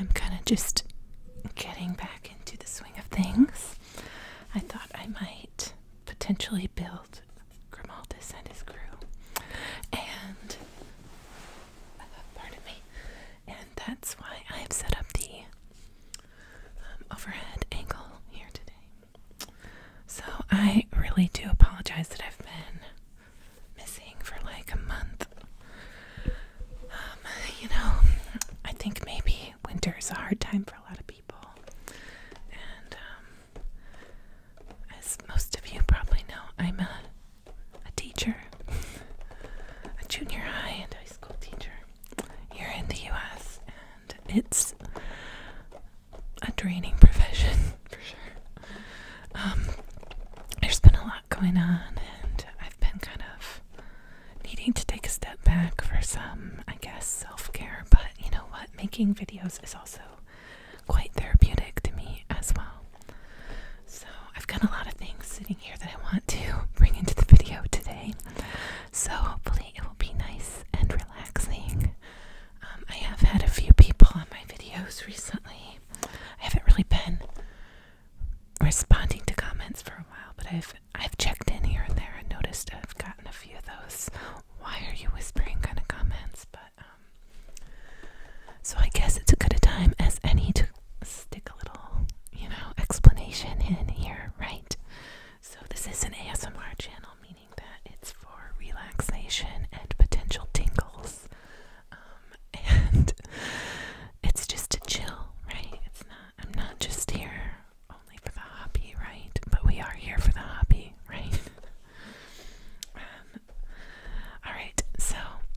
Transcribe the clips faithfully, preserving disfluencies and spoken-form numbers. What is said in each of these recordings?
I'm kind of just getting back into the swing of things, I thought I might potentially build Grimaldus and his crew. And, uh, pardon me, and that's why I have set up the um, overhead angle here today. So I really do apologize that I've been missing for like a month. Um, you know, I think maybe winter is a hard time for a lot of people. And um, as most of you probably know, I'm a, a teacher, a junior high and high school teacher here in the U S, and it's a draining profession for sure. Um, there's been a lot going on, and I've been kind of needing to take a step back for some, I guess, self-care, but you know what? Making videos is also quite therapeutic to me as well. So I've got a lot of things sitting here that I want to bring into the video today. So hopefully it will be nice and relaxing. Um, I have had a few people on my videos recently. I haven't really been responding to comments for a while, but I've I've checked in here and there and noticed I've gotten a few of those "why are you whispering" kind of comments. But um, so I guess it's as good a time as any to stick a little, you know, explanation in here, right? So this is an A S M R channel, meaning that it's for relaxation and potential tingles, um, and it's just to chill, right? It's not. I'm not just here only for the hobby, right? But we are here for the hobby, right? um, all right. So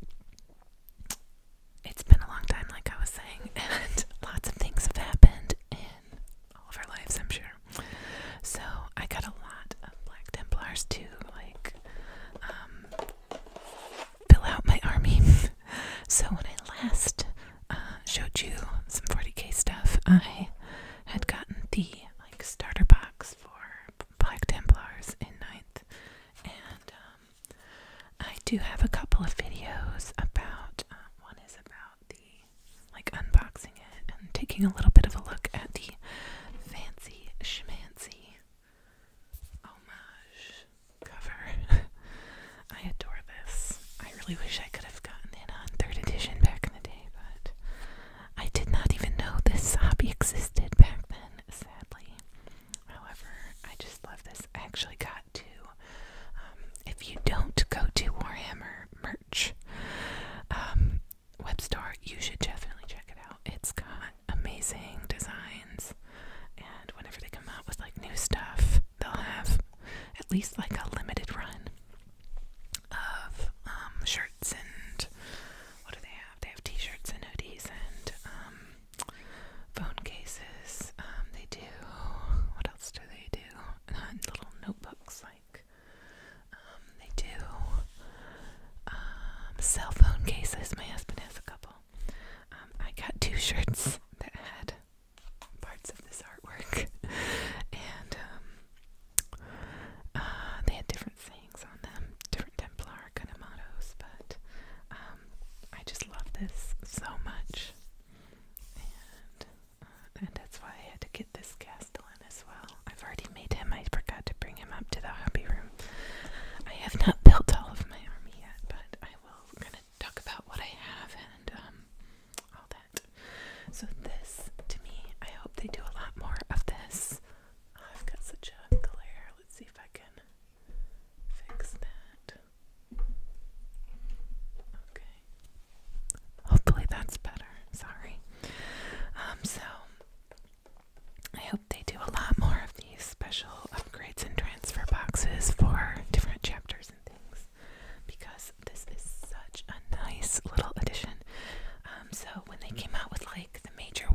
it's been a long time, like I was saying, and lots of things have happened in all of our lives, I'm sure. So I got a lot of Black Templars to like um, fill out my army. So when I last uh, showed you some forty K stuff, I had gotten the like starter box for Black Templars in ninth, and um, I do have a couple of videos about. Uh, one is about the like unboxing it and taking a little bit of a look at the fancy schmancy homage cover. I adore this. I really wish I could have gotten in on third edition back in the day, but I did not even know this hobby existed back then, sadly. However, I just love this. I actually got to, um, if you don't go to Warhammer merch um, web store, you should definitely check it out. It's got amazing designs, and whenever they come out with like new stuff, they'll have at least like a limited run of um, shirts, and what do they have? They have t-shirts and hoodies and um, phone cases. Um, they do, what else do they do? Uh, little notebooks, like, um, they do um, cell phone cases. My husband has a couple. Um, I got two shirts that had parts of this artwork, and um, uh, they had different sayings on them, different Templar kind of mottos, but um, I just love this so much, and, uh, and that's why I had to get this Castellan as well. I've already made him. I forgot to bring him up to the hobby room. I have not built all of my army yet, but I will kind of talk about what I have and um, all that. So this, to me, I hope they do a lot more of this. Oh, I've got such a glare. Let's see if I can fix that. Okay. Hopefully that's better. Sorry. Um, so I hope they do a lot more of these special upgrades and transfer boxes for different chapters and things, because this is such a nice little addition. Um, so when they came out with like the major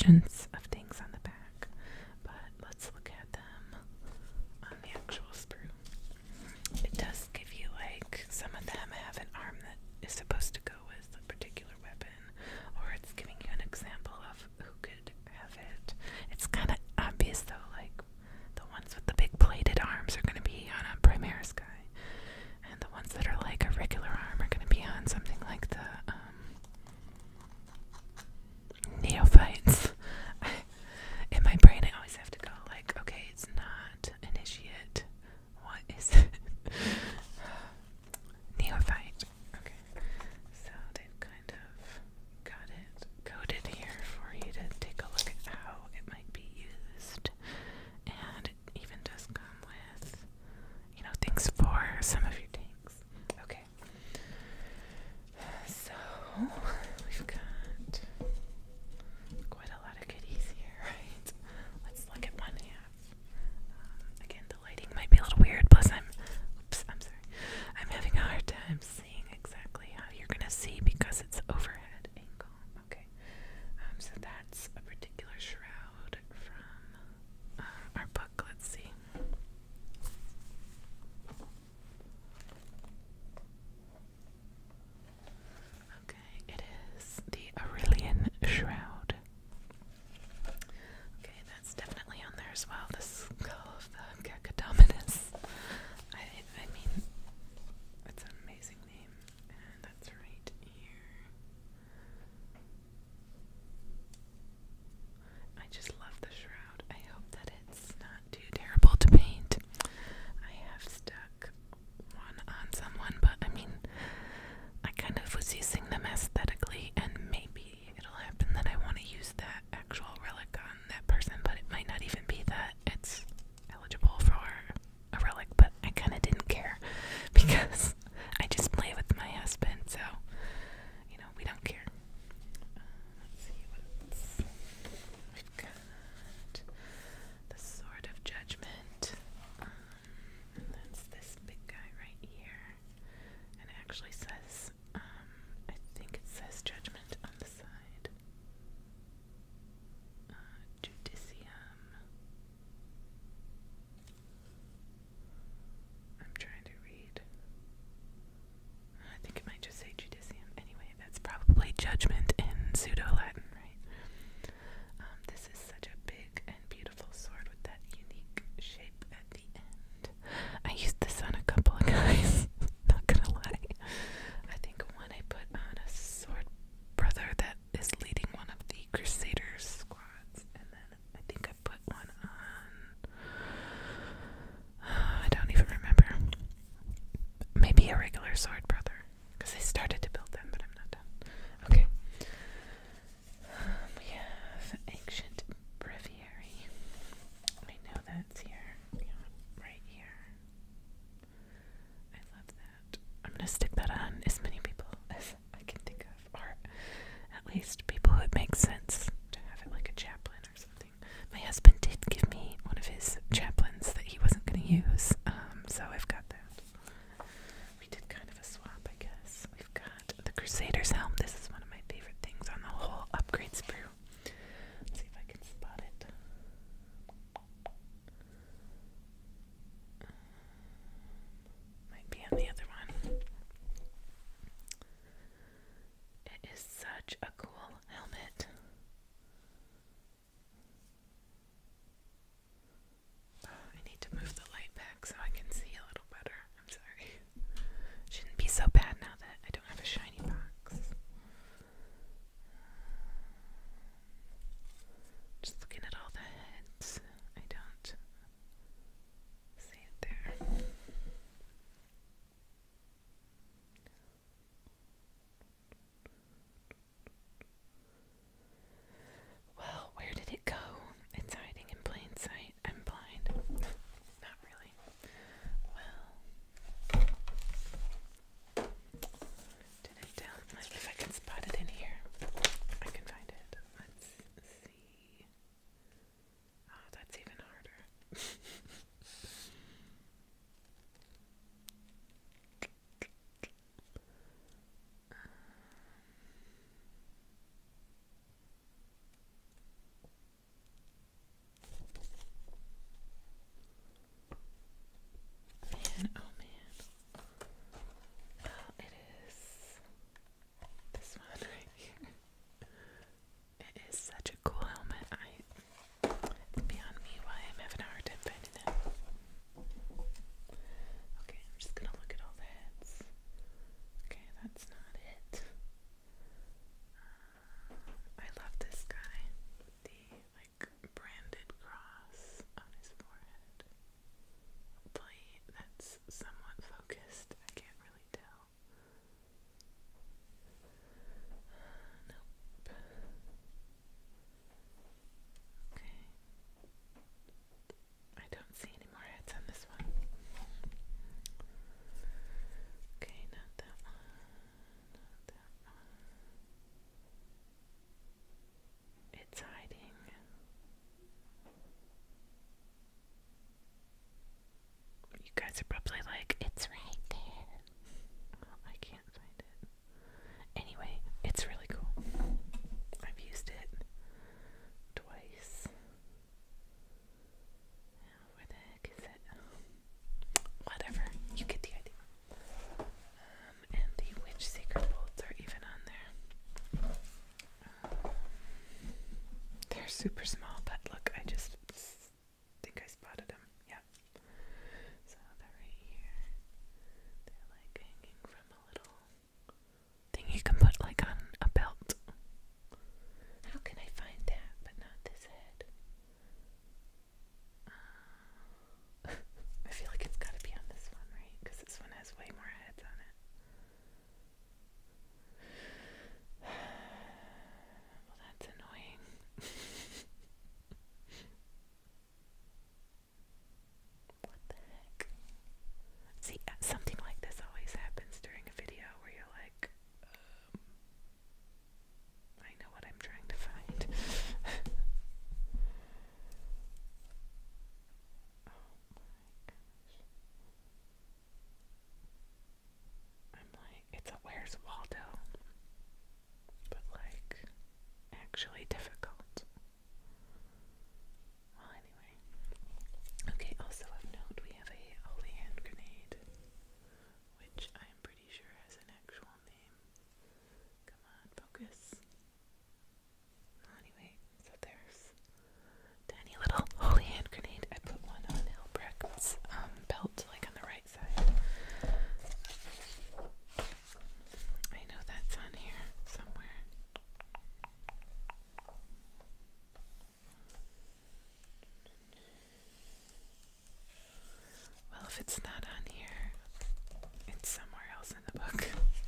descriptions of things on the back, but let's look at them on the actual sprue. It does give you, like, some of them have an arm that is supposed to go with a particular weapon, or it's giving you an example of who could have it. It's kind of obvious though, like the ones with the big plated arms are going to be on a Primaris guy, and the ones that are like a regular arm are going to be on something like the um, neophytes. guys are probably like, it's right there. Well, I can't find it. Anyway, it's really cool. I've used it twice. Now, where the heck is it? Whatever. You get the idea. Um, and the witch secret bolts are even on there. Um, they're super small, but look, I just think I spotted them. Yeah. So they're right here. They're like hanging from a little thing you can put like on a belt. How can I find that but not this head? Uh, I feel like it's got to be on this one, right? Because this one has way more heads on it. Well, that's annoying. What the heck? See, uh, something like this always happens during a video where you're like, um, I know what I'm trying to find. Oh my gosh. I'm like, it's a Where's Waldo, but like, actually difficult. Well, anyway. Okay, also of note, we have a holy hand grenade, which I'm pretty sure has an actual name. Come on, focus. Well, anyway, so there's tiny little holy hand grenade. I put one on Hilbrecht's um, belt, like on the right side. I know that's on here somewhere. Well, if it's not on here, it's somewhere else in the book.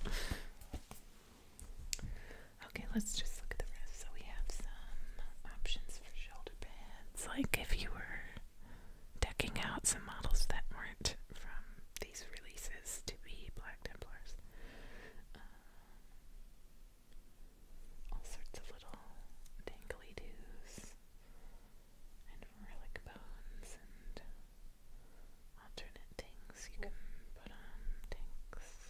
Okay, let's just look at the rest. So we have some options for shoulder pads, like if you were decking out some models that weren't from these releases to be Black Templars. Um, all sorts of little dangly-doos and relic bones and alternate things you can put on tanks.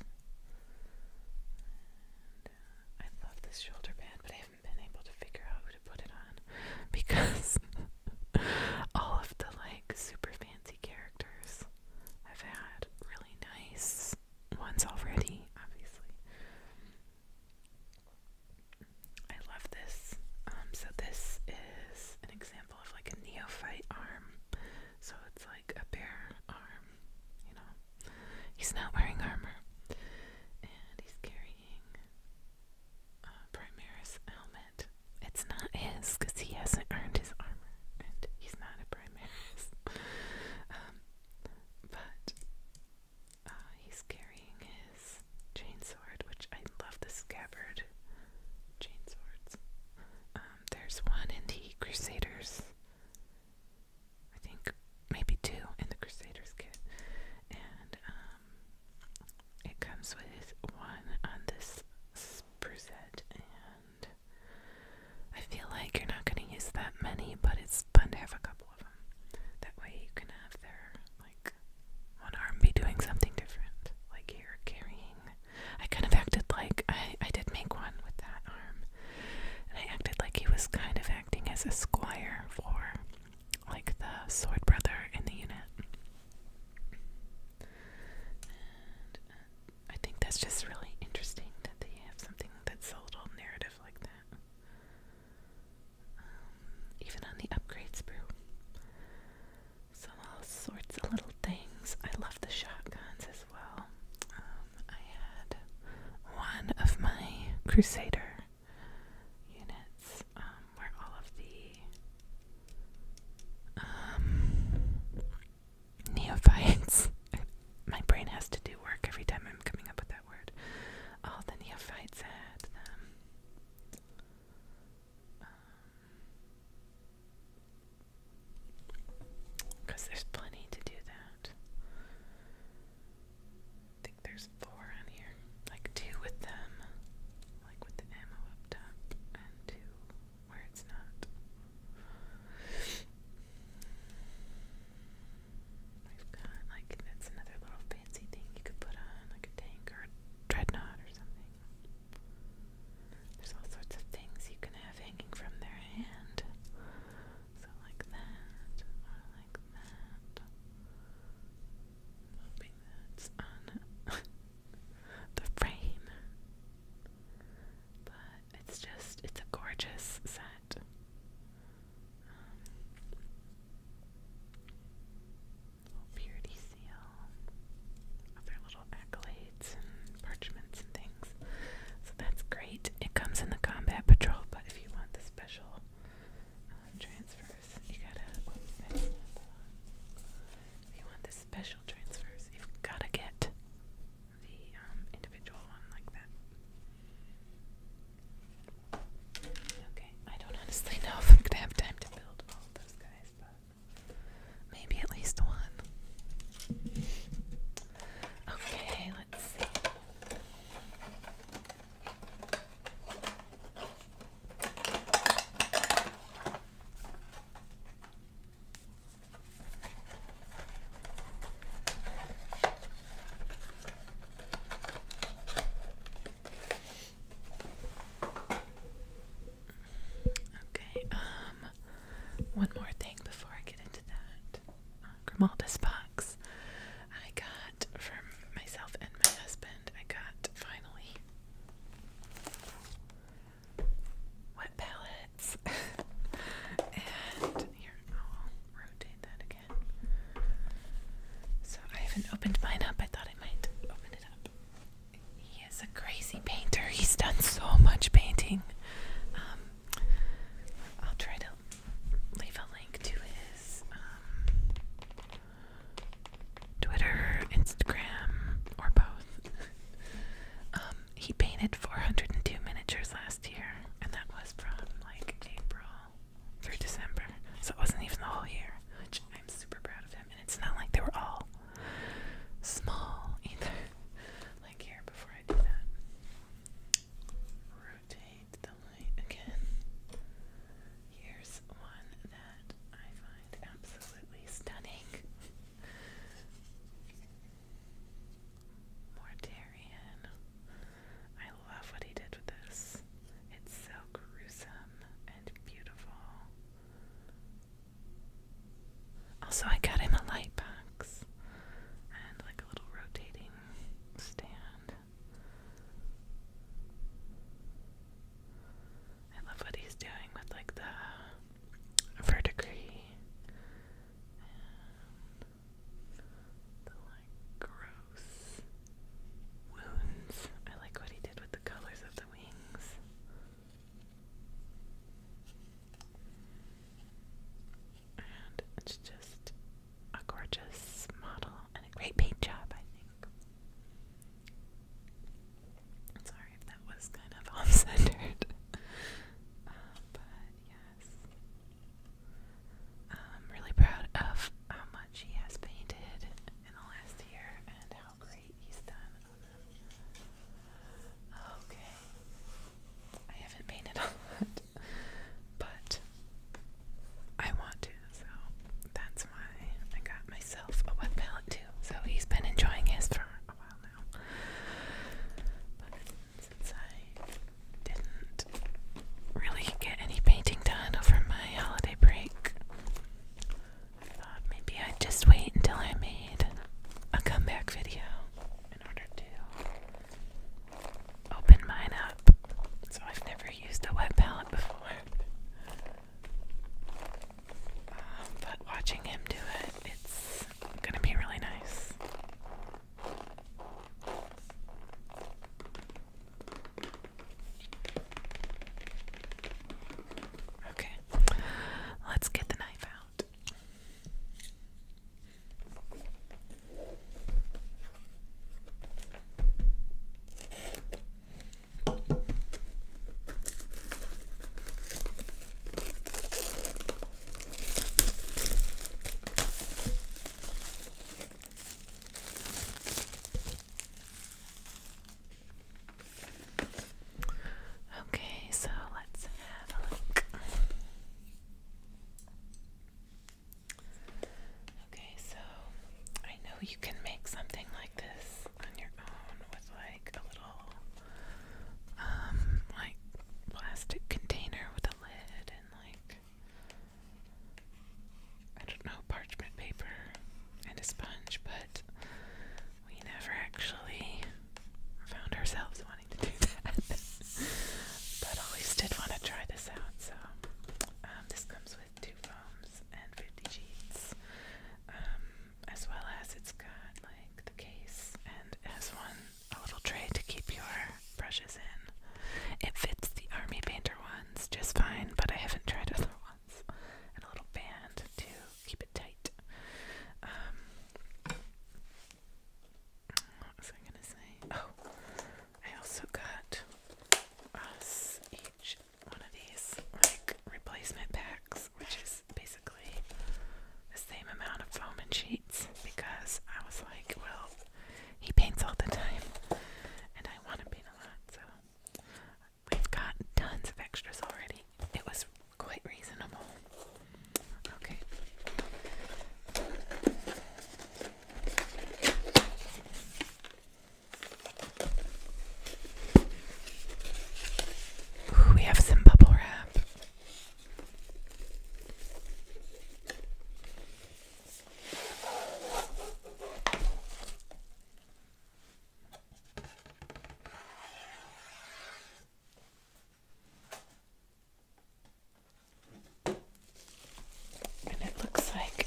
And uh, I love this shoulder pad, but I haven't been able to figure out who to put it on because all of the like super fancy characters have had really nice ones already, obviously. I love this. Um, so this is an example of like a neophyte arm. So it's like a bare arm, you know. He's not wearing armor. And he's carrying a Primaris helmet. It's not his because he hasn't earned his armor. And he's not a Primaris. um, but uh, he's carrying his chainsword, which I love the scabbard chainswords. Um, there's one in the Crusaders. I think maybe two in the Crusaders kit. And um, it comes with one on this sprue set, and I feel like you're not going to use that many, but it's fun to have a couple of them. That way you can have their, like, one arm be doing something different. Like here, carrying. I kind of acted like, I, I did make one with that arm, and I acted like he was kind of acting as a squire for, like, the sword brother in the unit. And uh, I think that's just really interesting that they have something that's a little narrative like that. Um, even on the upgrade sprue. So all sorts of little things. I love the shotguns as well. Um, I had one of my Crusader units um, where all of the um, neophytes, my brain has to do work every time I'm coming up with that word. All the neophytes had them. Because there's plenty to do that. I think there's four on here. Like two with them, like with the Grimaldus box. I got for myself and my husband, I got finally wet palettes. And here, I'll rotate that again. So I haven't opened mine up. I thought I might open it up. He is a crazy painter. He's done so much painting. Um, I'll try to leave a link to his um, Twitter, Instagram, or both. um, he painted four hundred two miniatures last year, and that was from like April through December, so it wasn't even the whole year, which I'm super proud of him. And it's not like they were all small either. Like here, before I do that, rotate the light again. Here's one that I find absolutely stunning. Mortarion. I love what he did with this. It's so gruesome and beautiful. Also, I got him a light box and like a little rotating stand. I love what he's doing with like the verdigris and the like gross wounds. I like what he did with the colors of the wings. And it's just a gorgeous model and a great paint job, I think. Sorry if that was kind of off-centered. Uh, but yes. I'm really proud of how much he has painted in the last year and how great he's done on them. Okay. I haven't painted a lot, but I want to, so that's why I got myself a wet palette too. So he's been enjoying his for a while now. But since I didn't really get any painting done over my holiday break, I thought maybe I'd just wait until I made a comeback video in order to open mine up. So I've never used a wet palette before. Um, but watching him do it, it's gonna be really nice. Okay, let's get the knife out. Okay, so let's have a look. Okay, so I know you can make something like this on your own with like a little um like plastic container with a lid and like I don't know, parchment paper and a sponge, but we never actually found ourselves wanting to do that. But always did want to try this out, so um, this comes with two foams and fifty sheets, um, as well as it's got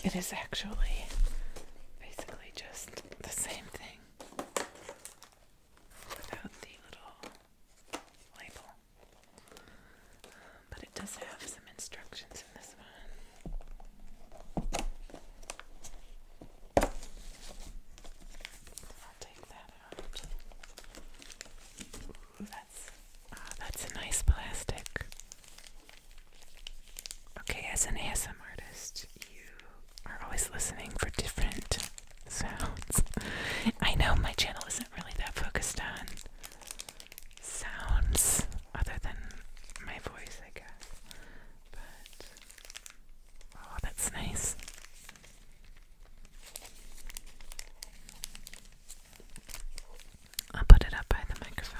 it is actually basically just the same thing without the little label. But it does have some instructions in this one. I'll take that out. Ooh, that's, oh, that's a nice plastic. Okay, as an A S M artist, you are always listening for different sounds. I know my channel isn't really that focused on sounds other than my voice, I guess. But, oh, that's nice. I'll put it up by the microphone.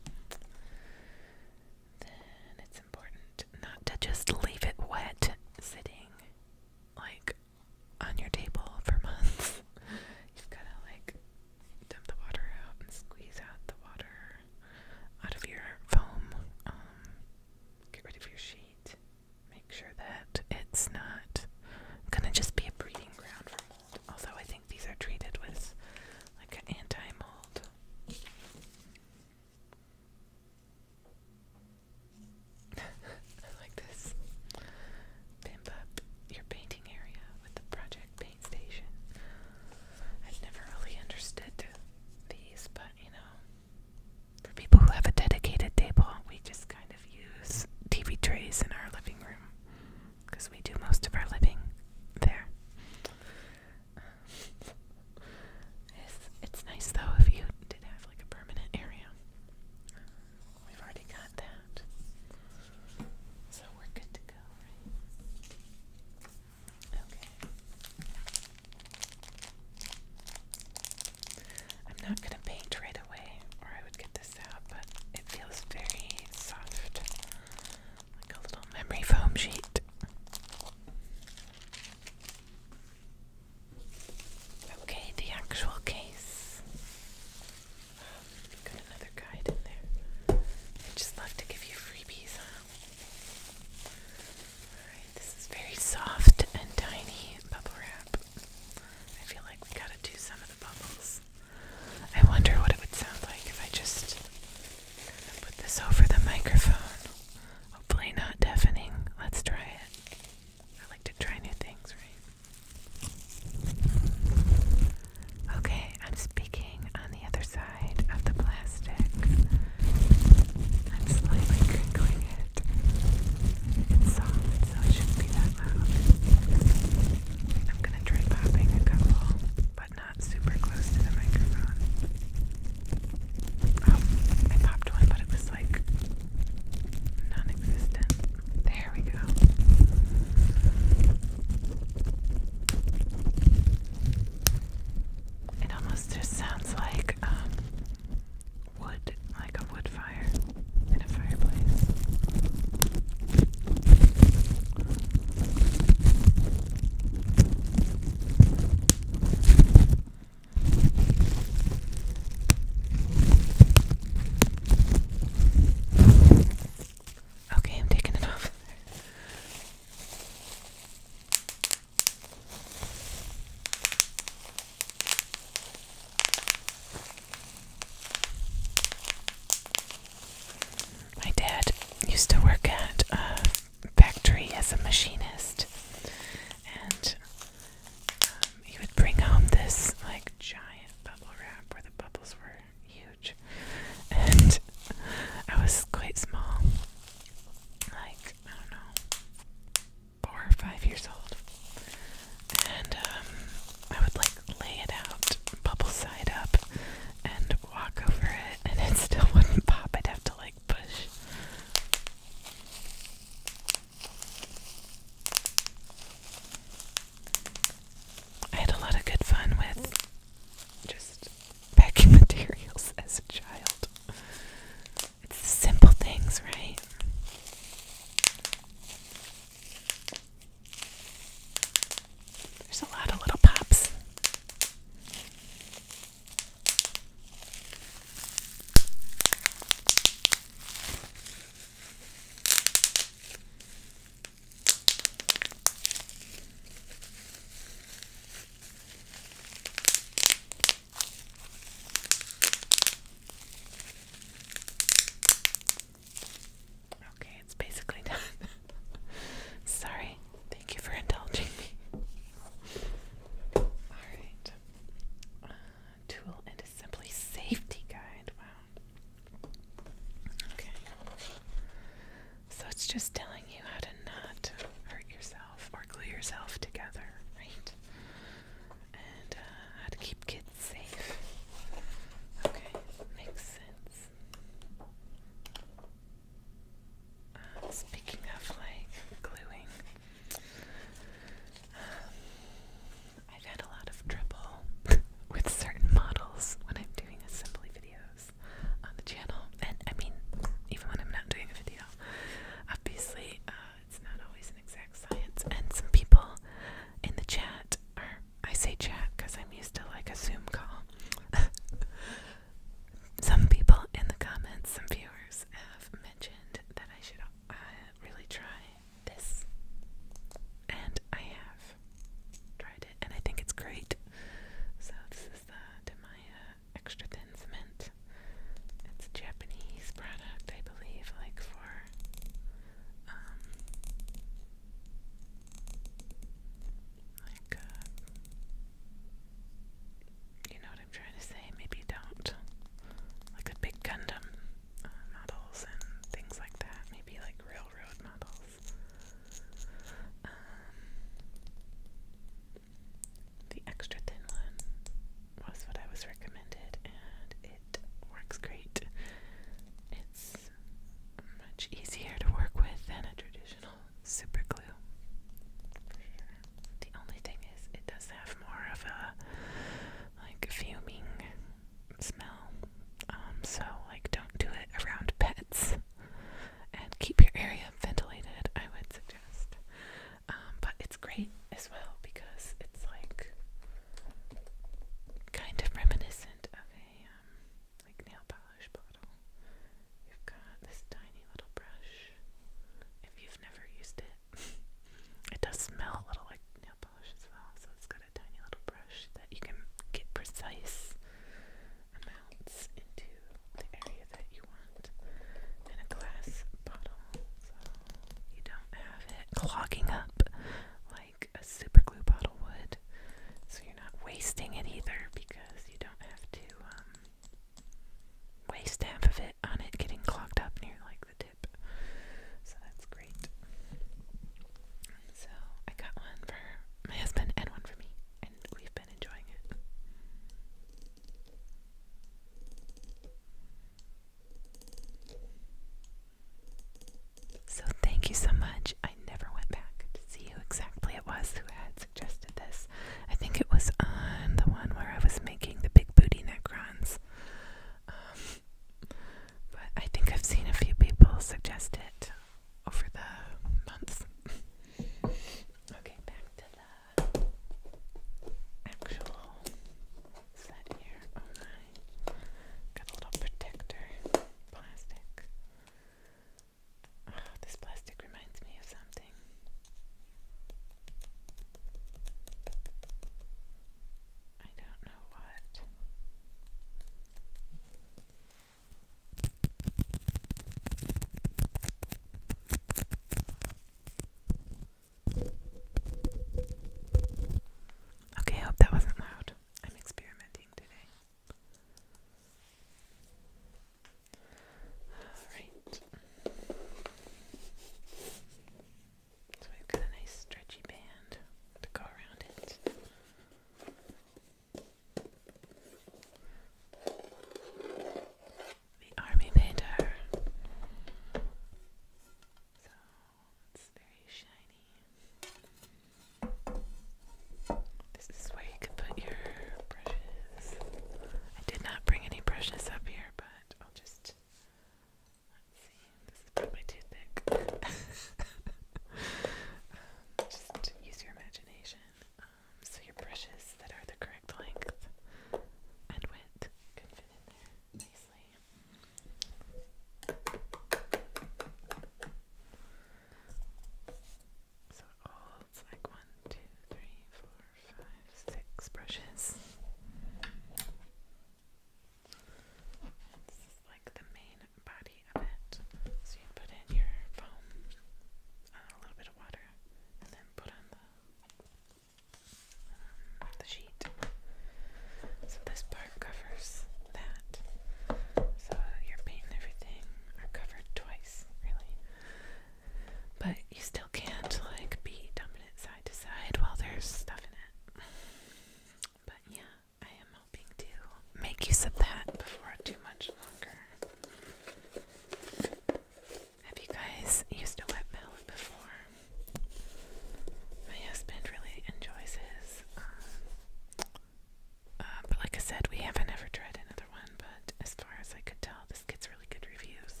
like I said, we haven't ever tried another one, but as far as I could tell, this gets really good reviews.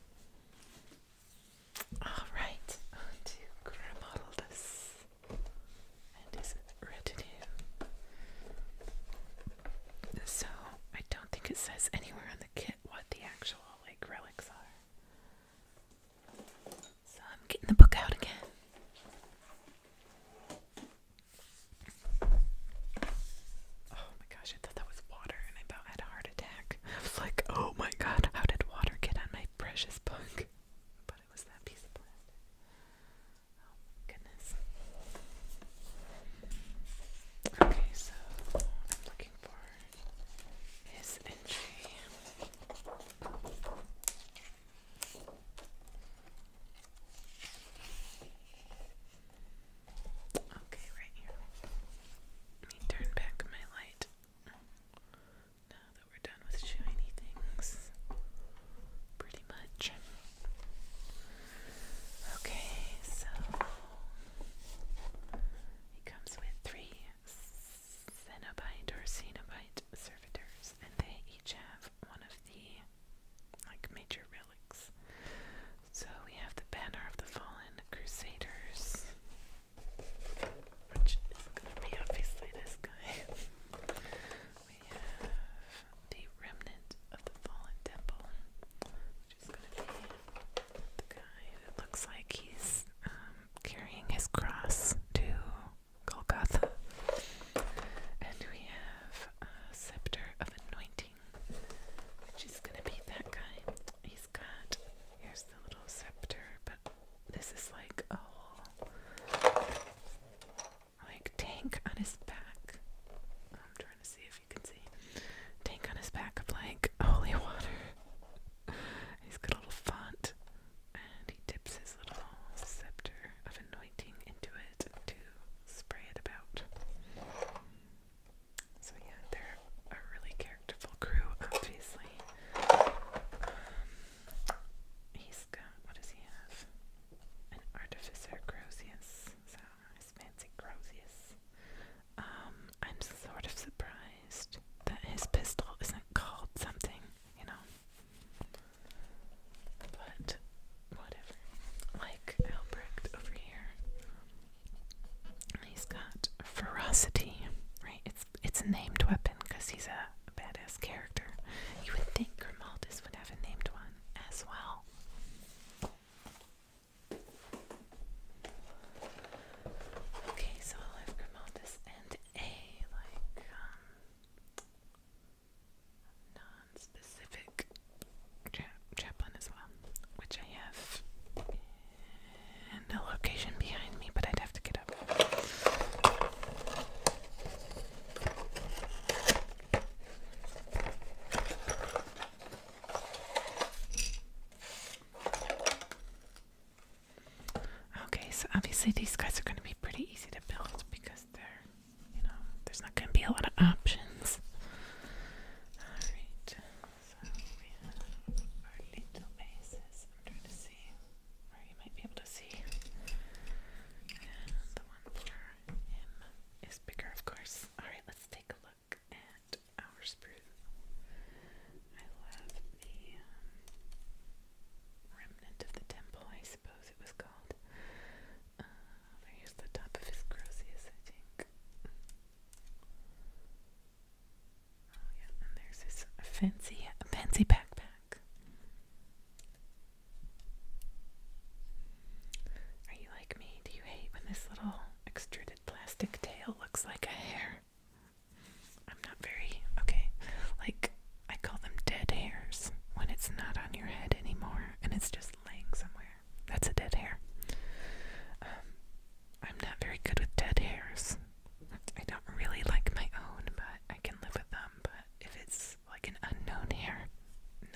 Alright, on to Grimaldus and his retinue. So, I don't think it says anywhere on the kit what the actual, like, relics are. So I'm getting the book out again. Oh my gosh, I thought that was water and I about had a heart attack. I was like, oh my god, how did water get on my precious book? But it was that piece of plastic. Oh my goodness. Okay, so I'm looking for his entry. Okay, right here. Let me turn back my light. Now that we're done with shiny things. Pretty much. Okay, so he comes with three Cenobite or Cenobite servitors, and they each have one of the like major relics. So we have the Banner of the Fallen Crusaders, which is going to be obviously this guy. We have the Remnant of the Fallen Temple, which is going to be the guy that looks like he's um, carrying his cross to Golgotha. And we have a Scepter of Anointing, which is going to be that guy. He's got, here's the little scepter, but this is like a whole like tank on his back. I'm trying to see if you can see. Tank on his back of like holy water. He's got a little font, and he dips his little scepter of anointing into it to spray it about. So yeah, they're a really characterful crew, obviously. Um, he's got, what does he have? An Artificer Grosius. So his fancy Grosius. Um, I'm sort of surprised that his pistol isn't called something, you know. But whatever. Like Albrecht over here. He's got ferocity, right? It's it's a named weapon because he's a, a badass character. You would think Grimaldus would have a named one as well. Okay, so I'll have Grimaldus and a like um, non-specific cha chaplain as well, which I have in the location behind me, but I'd have to get up. Okay, so obviously these guys are going to be pretty easy to build because they're, you know, there's not going to be a lot of options. Alright, so we have our little bases. I'm trying to see where you might be able to see. And the one for him is bigger, of course. Alright, let's take a look at our sprue. I love the um, Remnant of the Temple, I suppose it was called. Uh, there's the top of his Grosius, I think. Oh yeah, and there's his fancy, fancy backpack. Are you like me? Do you hate when this little extruded plastic tail looks like a hair? I'm not very, okay, like, I call them dead hairs when it's not on your head anymore and it's just laying somewhere. That's a dead hair. Um, I'm not very good with dead hairs. I don't really like my own, but I can live with them. But if it's like an unknown hair,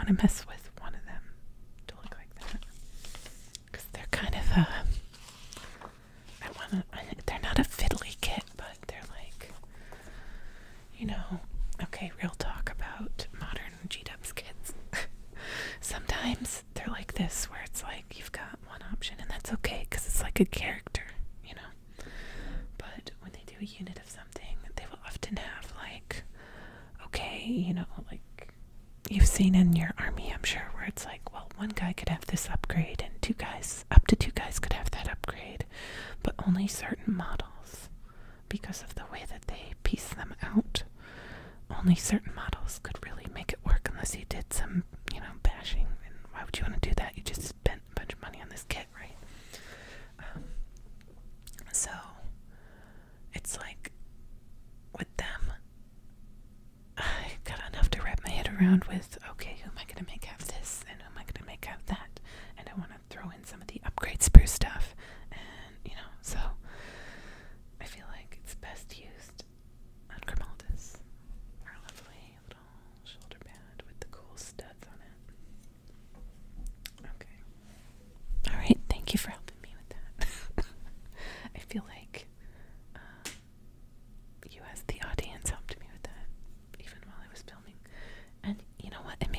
want to mess with one of them to look like that. Because they're kind of a... I want to... They're not a fiddly kit, but they're like... You know... Okay, real talk about modern G-dubs kits. Sometimes they're like this, where it's like you've got one option, and that's okay, because it's like a character, you know? But when they do a unit of something, they will often have like... Okay, you know, like you've seen in your army, I'm sure, where it's like, well, one guy could have this upgrade and two guys, up to two guys could have that upgrade, but only certain models, because of the way that they piece them out, only certain models could really make it work unless you did some, you know, bashing. And why would you want to do that? You just spent a bunch of money on this kit, right? Um, so it's like with them, I got enough to wrap my head around with, okay, who am I going to make have this, and who am I going to make have that, and I want to throw in some of the upgrade sprue stuff, and, you know, so I feel like it's best used on Grimaldus, our lovely little shoulder pad with the cool studs on it. Okay. Alright, thank you for helping me with that. I feel like uh, you as the audience helped me with that, even while I was filming. And you know what? It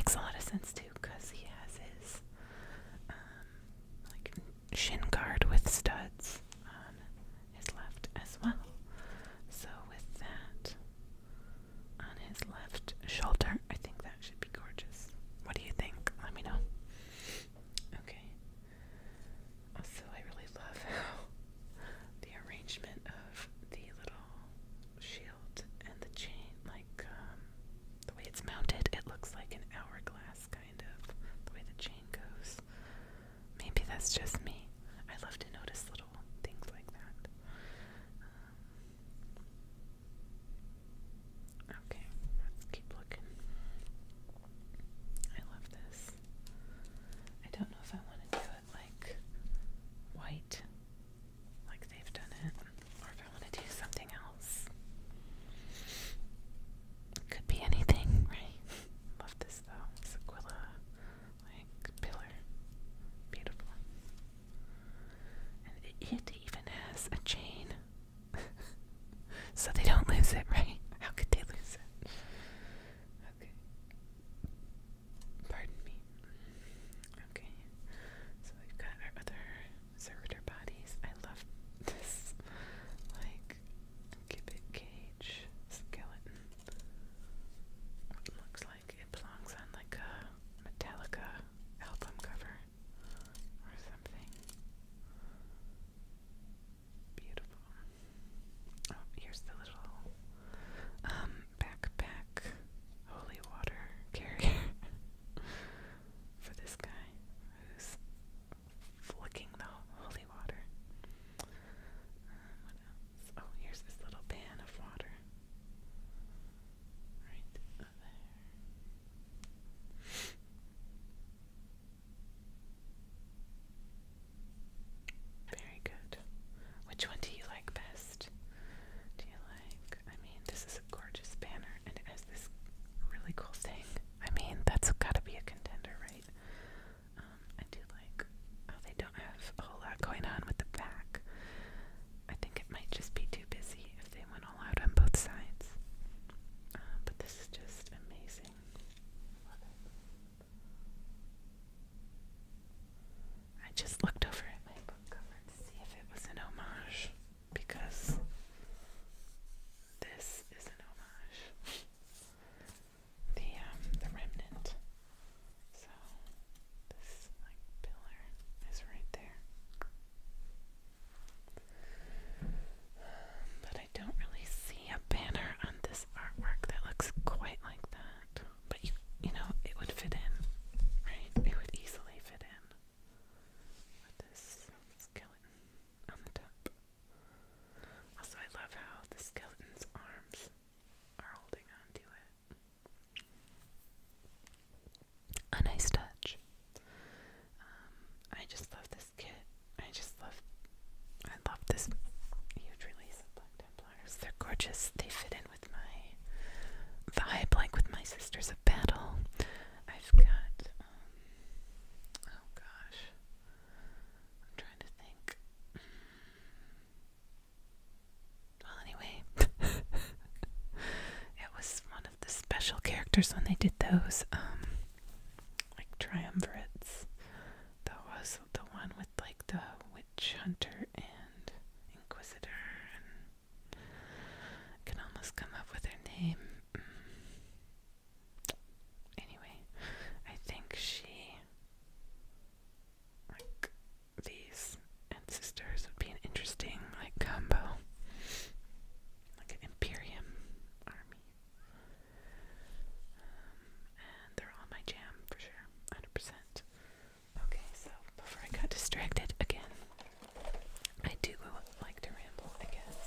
Collectors when they did those, um, like triumvirates. That was the one with like the witch hunter and inquisitor, and I can almost come up with her name. Anyway, I think she, like, these ancestors would be an interesting like combo, like an Imperium army. And they're all my jam for sure, one hundred percent. Okay, so before I got distracted again, I do like to ramble, I guess.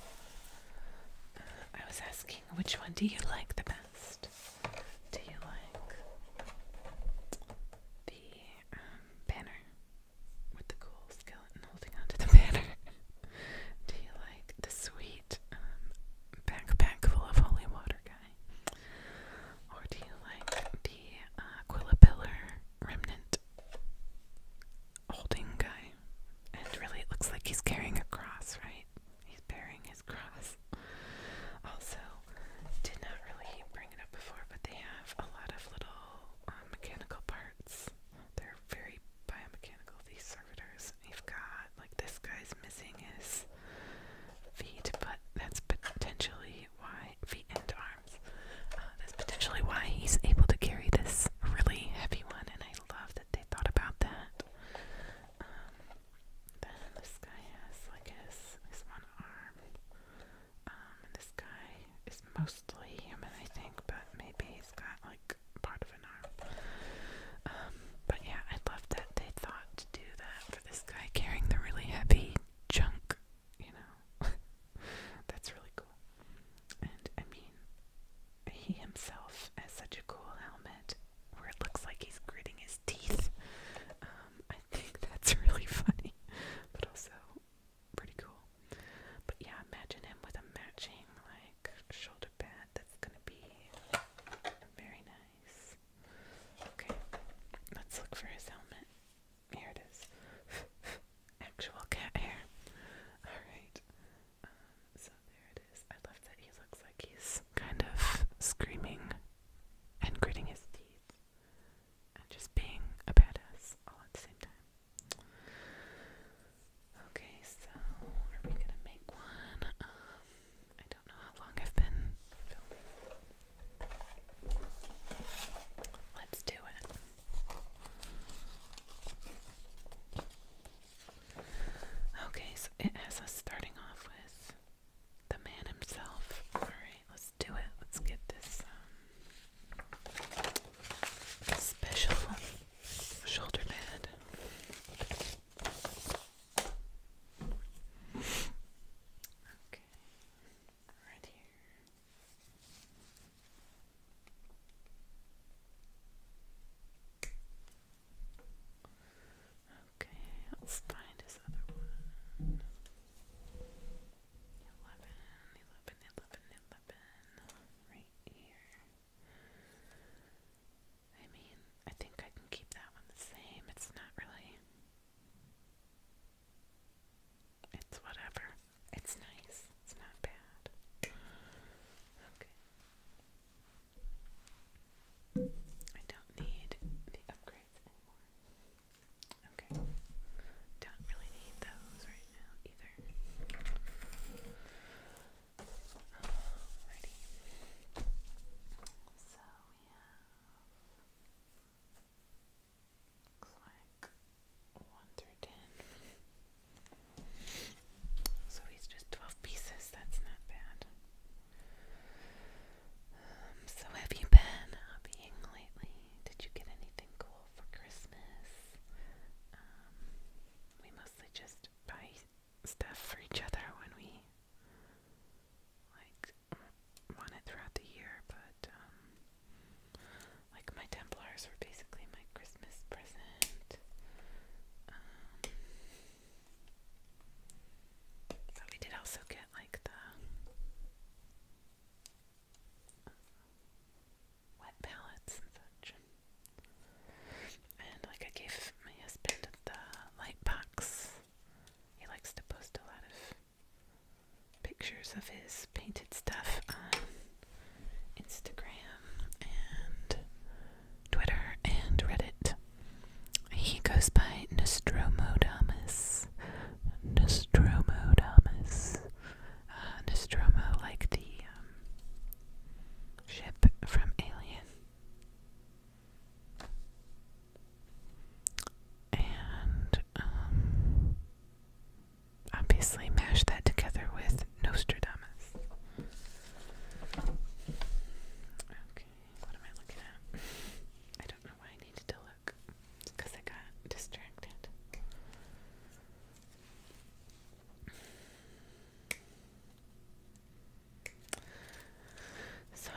Uh, I was asking, which one do you like the best? Do you like the um, banner with the cool skeleton holding onto the banner? Do you like the sweet um, backpack full of holy water guy? Or do you like the uh, Quillapillar remnant holding guy? And really it looks like he's carrying a cross, right? He's bearing his cross. Also, did not really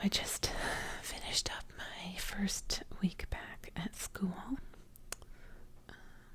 I just finished up my first week back at school. Um,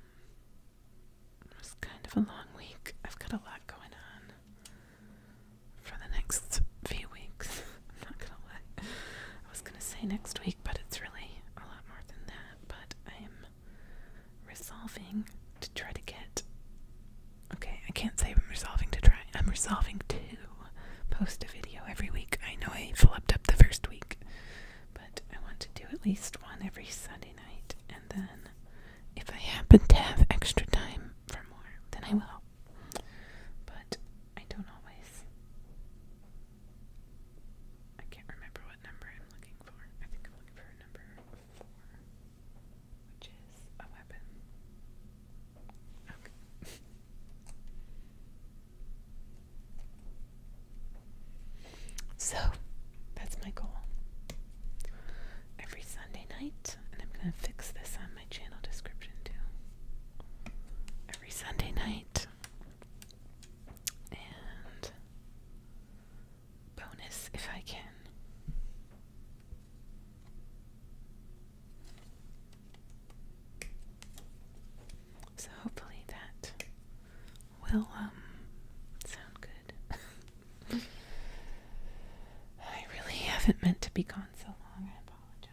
it was kind of a long week. I've got a lot going on for the next few weeks. I'm not gonna lie. I was gonna say next week, but it's really a lot more than that. But I am resolving to try to get. Okay, I can't say I'm resolving to try. I'm resolving to post a video every week. I know I flipped up the first week, but I want to do at least one every Sunday night, and then if I happen to have extra time for more, then I will. But I don't always. I can't remember what number I'm looking for. I think I'm looking for number four, which is a weapon. Okay. So, that's my goal. Every Sunday night, and I'm going to fix this on my channel description too. Every Sunday night, and bonus if I can. So hopefully that will um, sound good. I really haven't meant to be gone so long. I apologize.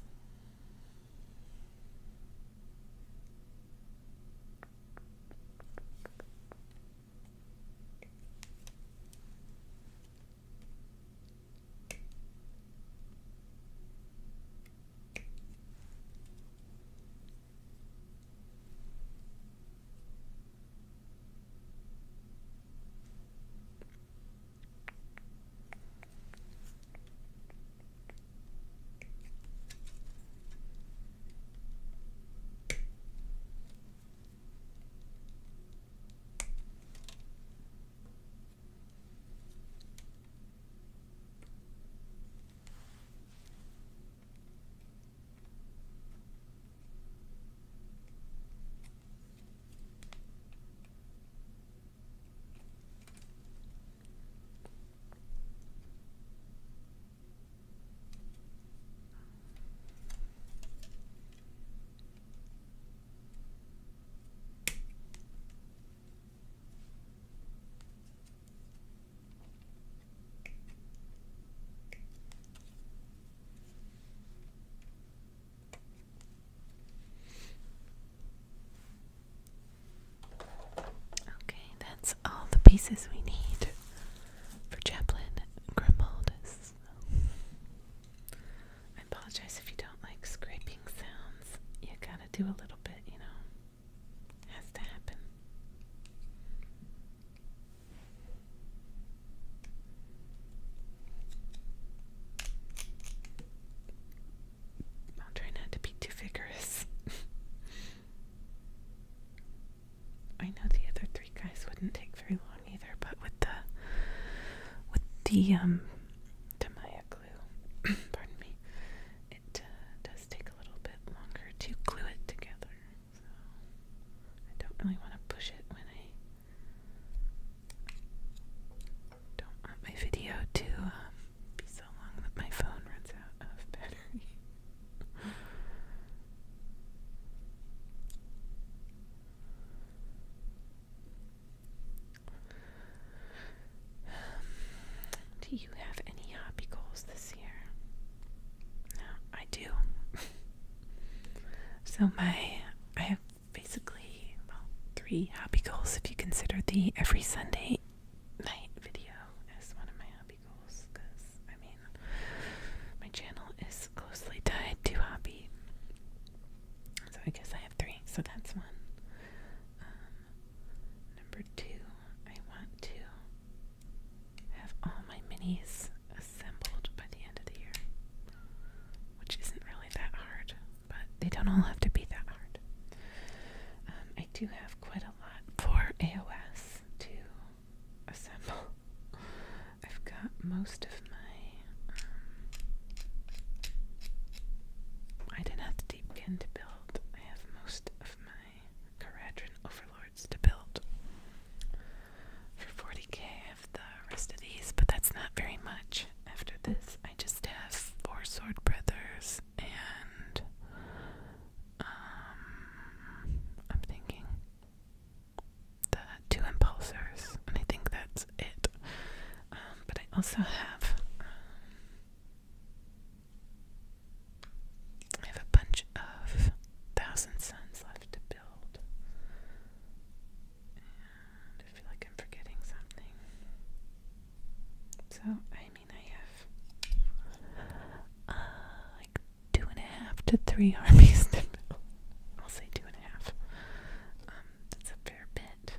That's all the pieces we need for Chaplain Grimaldus. I apologize if you don't like scraping sounds. You gotta do a little bit, you know. Has to happen. I'll try not to be too vigorous. I know the other three guys wouldn't take very long either, but with the with the um Tamaya glue, pardon me, it uh, does take a little bit longer to glue it together. So I don't really want to push it when I don't want my video to um, be so long that my phone runs out of battery. Do you have any hobby goals this year? No, I do. So my, I have basically, well, three hobby goals if you consider the every Sunday night video as one of my hobby goals, because, I mean, my channel is closely tied to hobby. So I guess I have three, so that's one. Um, number two, I want to have all my minis assembled by the end of the year, which isn't really that hard, but they don't all have to be that hard. Um, I do have quite a lot for A O S to assemble. I've got most of my, um, I didn't have to deepkin to build. I have most of my Caradron Overlords to build. For forty K I have the rest of these, but that's not very much. After this I just have three armies to build. I'll say two and a half. Um, that's a fair bit.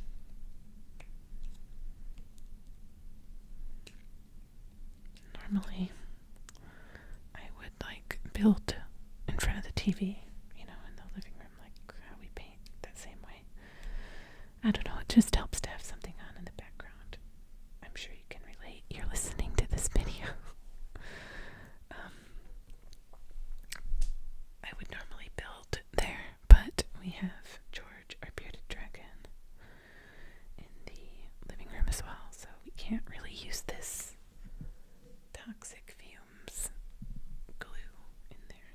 Normally, I would like build in front of the T V, you know, in the living room, like how we paint that same way. I don't know, it just helps to have something on in the background. I'm sure you can relate. You're listening to this video. um, I would normally build there, but we have George, our bearded dragon, in the living room as well, so we can't really use this toxic fumes glue in there.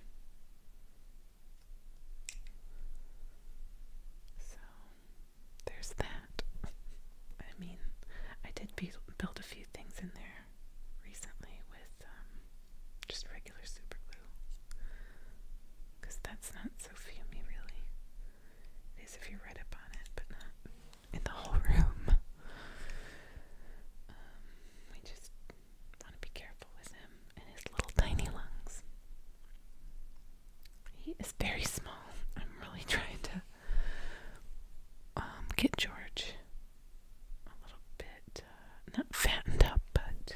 So there's that. I mean, I did be build a few things in there recently with um, just regular super glue, because that's not so fumey really. It is if you're right up on it, but not in the whole room. Um, we just want to be careful with him and his little tiny lungs. He is very small. I'm really trying to um, get George a little bit, uh, not fattened up, but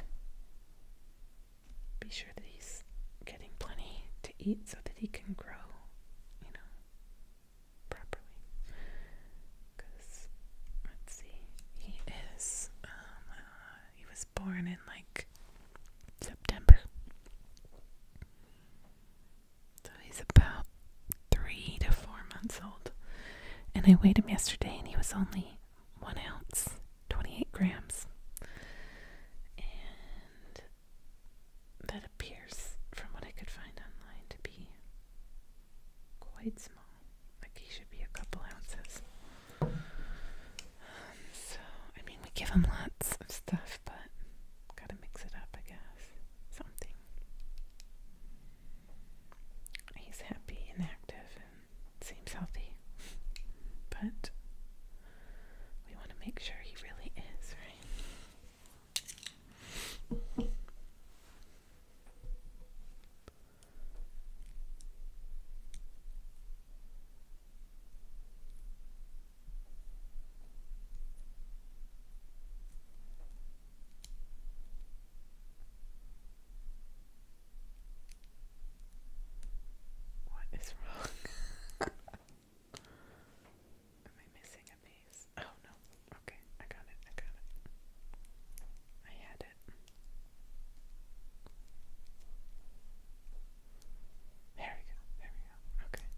be sure that he's getting plenty to eat so that he can grow, you know, properly. Because, let's see, he is, um, uh, he was born in like September. So he's about three to four months old. And I weighed him yesterday and he was only one ounce, twenty-eight grams. And that appears, from what I could find online, to be quite small. Like he should be a couple ounces. Um, so, I mean, we give him lots of stuff, but gotta mix it up, I guess. Something. He's happy and active and seems healthy. But we want to make sure he really is, right? What is wrong? Am I missing a piece? Oh no. Okay, I got it, I got it. I had it. There we go, there we go. Okay.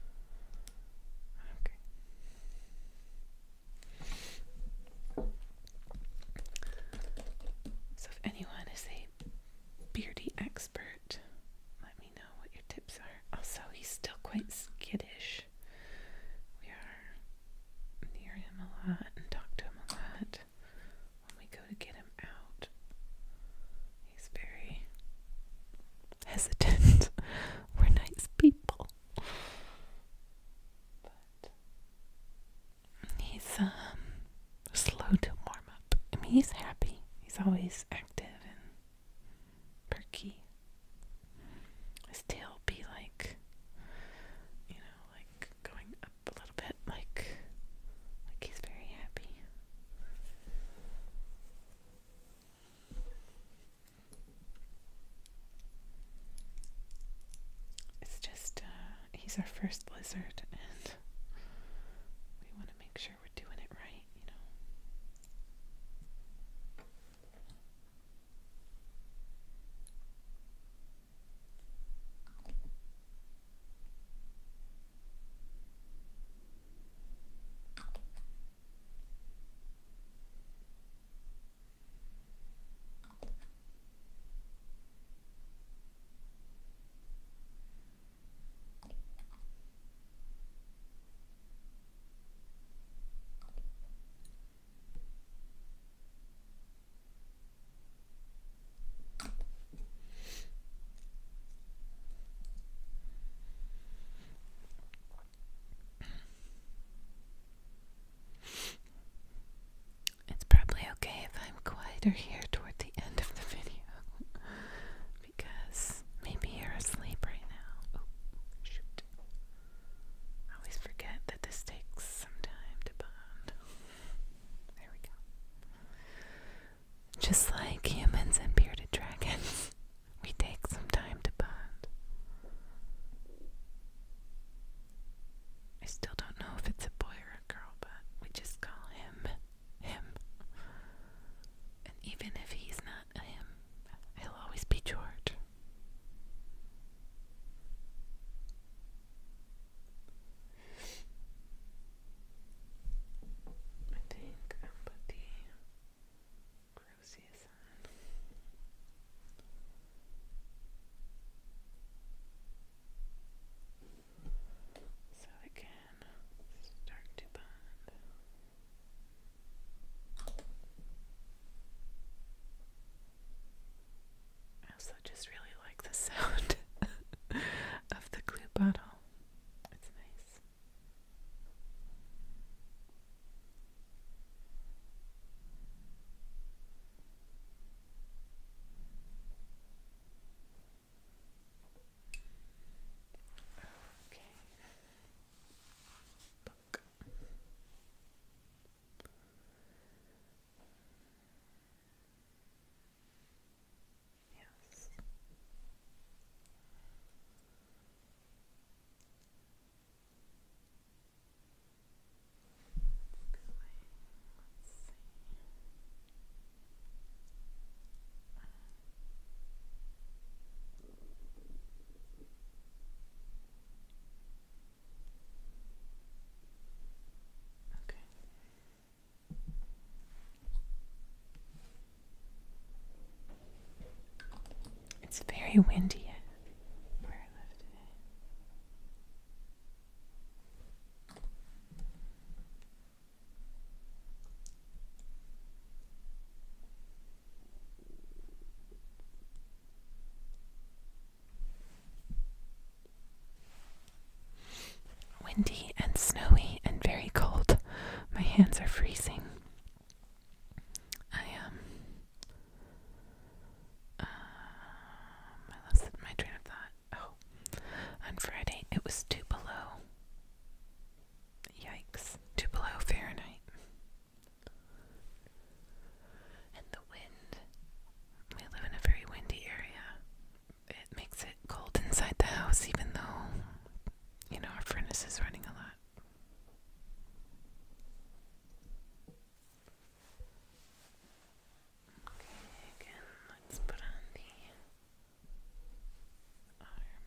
Okay. So if anyone is a beardy expert, let me know what your tips are. Also, he's still quite skittish. We are near him a lot and talk to him a lot. When we go to get him out, he's very hesitant. We're nice people. But he's um slow to warm up. I mean, he's happy. He's always active and perky. His tail will be like, you know, like going up a little bit, like, like he's very happy. It's just, uh, he's our first lizard, and we want to make sure we're doing it right, you know. They're here toward the end of the video because maybe you're asleep right now. Oh, shh. very windy where I live today. Windy and snowy and very cold. My hands are freezing. I am. Um, uh, I lost my train of thought. Oh, on Friday it was two below. Yikes! Two below Fahrenheit. And the wind. We live in a very windy area. It makes it cold inside the house, even though, you know, our furnace is running a lot. Okay, again, let's put on the arm.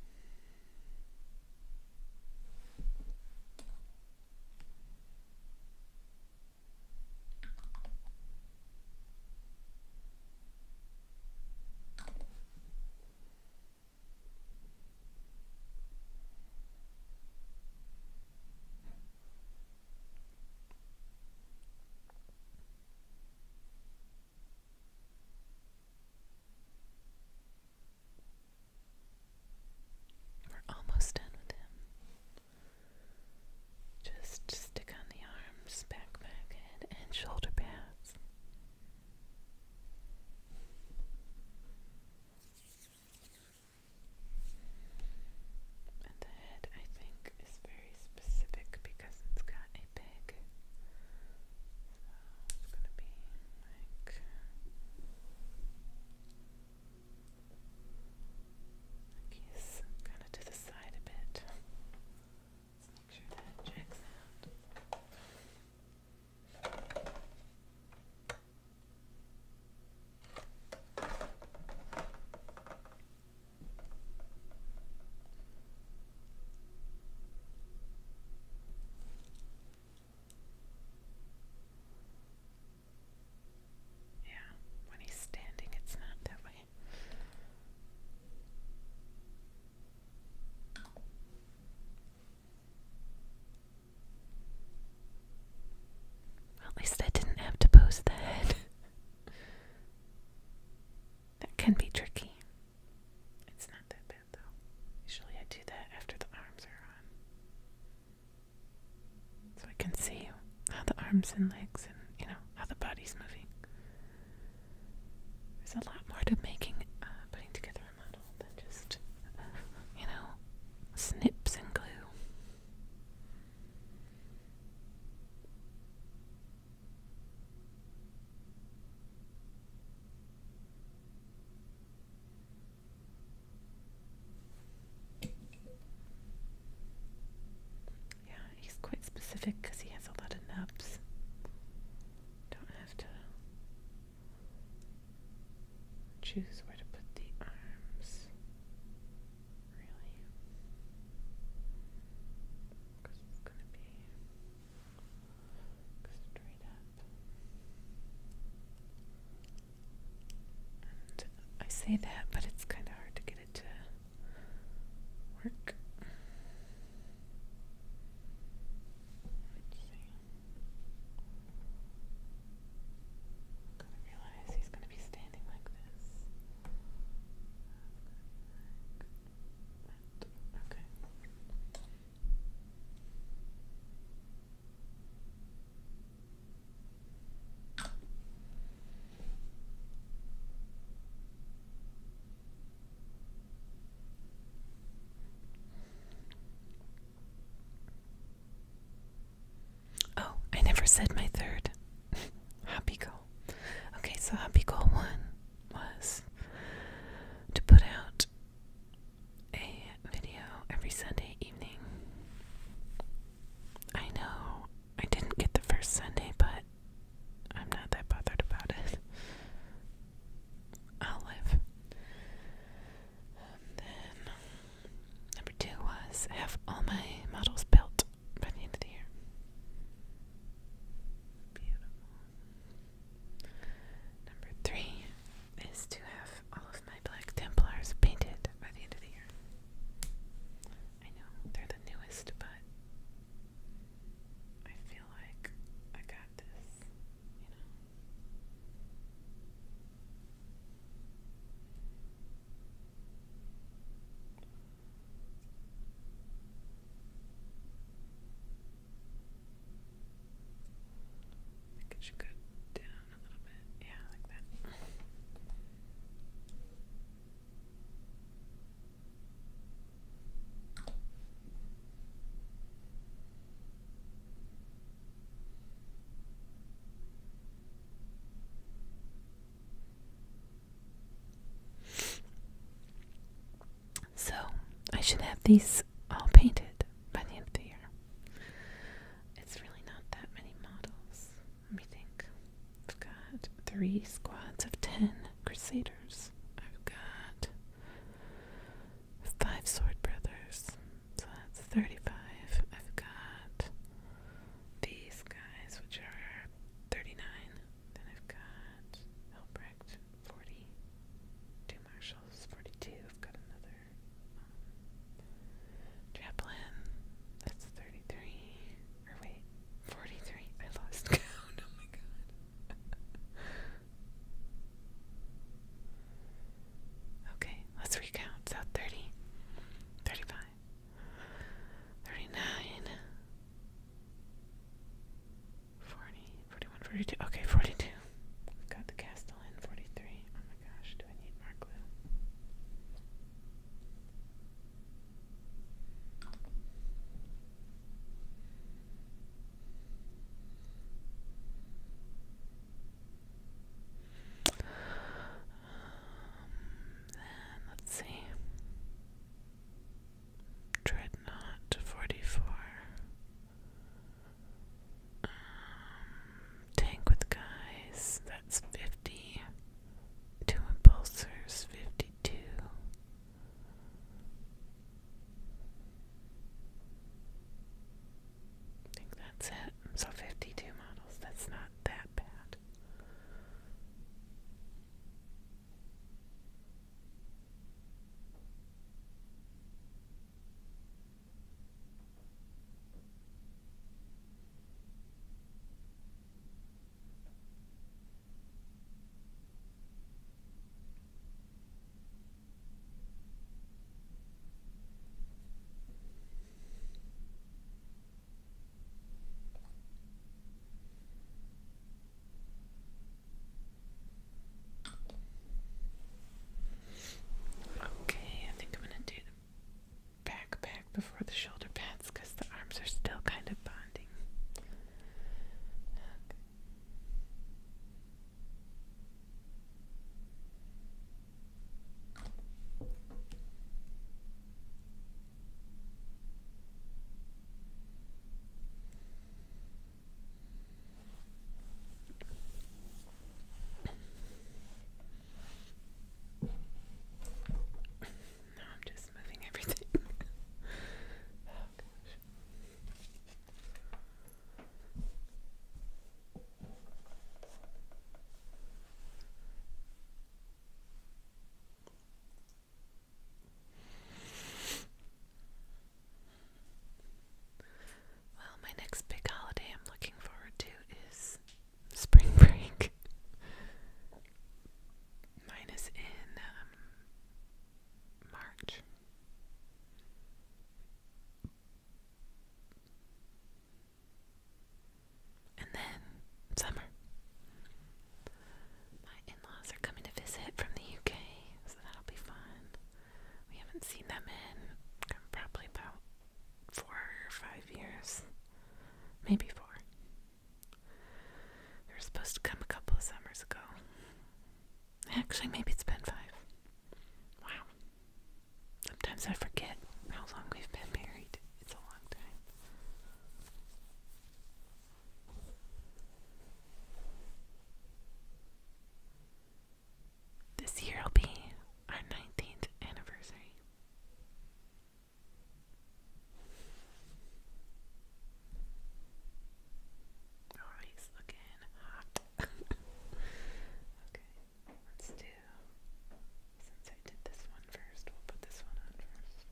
We're almost done with him. Just stick on the arms, backpack, head, and shoulder pads. And the head, I think, is very specific because it's got a peg. So it's going to be like, like he's kind of to the side a bit. Let's make sure that checks out. Yeah, when he's standing, it's not that way. Well, at least I didn't have to pose the head. That can be tricky. It's not that bad though. Usually I do that after the arms are on. So I can see how the arms and legs and, you know, how the body's moving. There's a lot more to making, uh, putting together a model than just, you know, snips and glue. Yeah, he's quite specific because he has a lot of nubs. Don't have to choose where to put the arms, really, because it's going to be straight up. And I say that, but it's kind of hard to get it to work. Let's see. I'm going to realize he's going to be standing like this. Okay. Oh, I never said my third hobby goal. Okay, so hobby goal one was to put out a video every Sunday evening. I know I didn't get the first Sunday, but I'm not that bothered about it. I'll live. Um, then number two was have all my models built by the end of the year. Beautiful. Number three is to have all of my Black Templars I should have these all painted by the end of the year. It's really not that many models. Let me think. I've got three squads of ten Crusaders. I've got five Sword Brothers. So that's thirty-five. I've got these guys, which are thirty-nine. Then I've got Albrecht, forty. Two Marshals, forty-two. I've got another um, Chaplain. That's thirty-three. Or wait, forty-three. I lost count. Oh my god. Okay, let's recount. So thirty, thirty-five, thirty-nine, forty, forty-one, forty-two. Okay, forty-two. We've got the Castellan, forty-three. Oh my gosh, do I need more glue? Then let's see. Dreadnought, forty-four. Um, tank with guys, that's fifty. Two impulsors, fifty-two. I think that's it. So fifty-two models. That's not that bad. Okay, I think I'm gonna do the backpack before the shoulder pads because the arms are still kind of bonding. Okay. Now I'm just moving everything. Oh gosh. Well, my next big holiday I'm looking forward to is spring break. Mine is in um, March. And then summer. My in-laws are coming to visit from the U K, so that'll be fun. We haven't seen them in probably about four or five years. Maybe four. They were supposed to come a couple of summers ago. Actually, maybe it's been five. Wow. Sometimes I forget how long we've been married. It's a long time. This year will be our nineteenth anniversary. Oh, he's looking hot. Okay, let's do, since I did this one first, we'll put this one on first.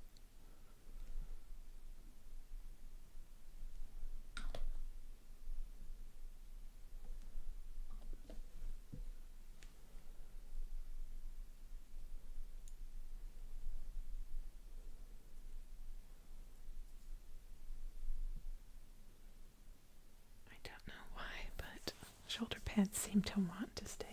I don't know why, but shoulder pads seem to want to stay.